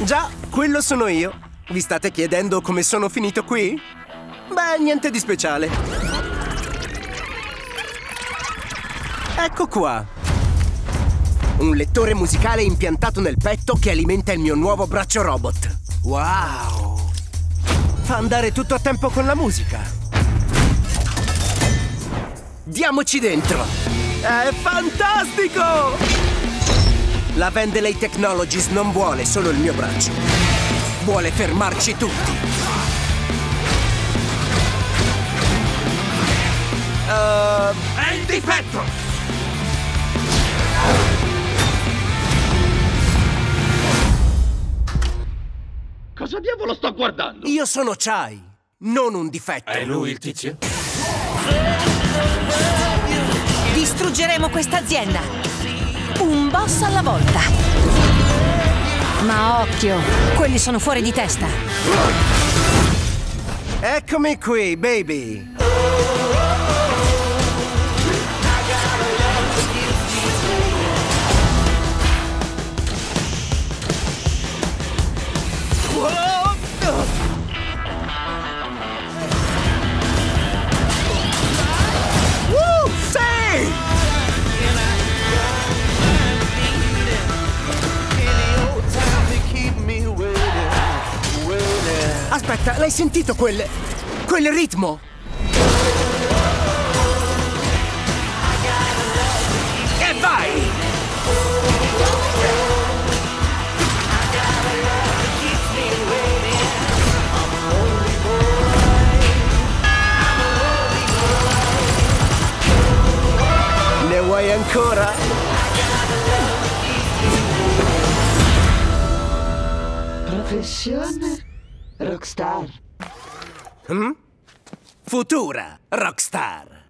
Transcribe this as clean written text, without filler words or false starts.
Già, quello sono io. Vi state chiedendo come sono finito qui? Beh, niente di speciale. Ecco qua. Un lettore musicale impiantato nel petto che alimenta il mio nuovo braccio robot. Wow! Fa andare tutto a tempo con la musica. Diamoci dentro! È fantastico! La Vendelay Technologies non vuole solo il mio braccio. Vuole fermarci tutti. È in difetto! Cosa diavolo sto guardando? Io sono Chai, non un difetto. È lui il tizio? Distruggeremo questa azienda. Un boss alla volta. Ma occhio, quelli sono fuori di testa. Eccomi qui, baby. Sì! Aspetta, l'hai sentito quel ritmo? E vai! Ne vuoi ancora? Professione rockstar. Futura rockstar.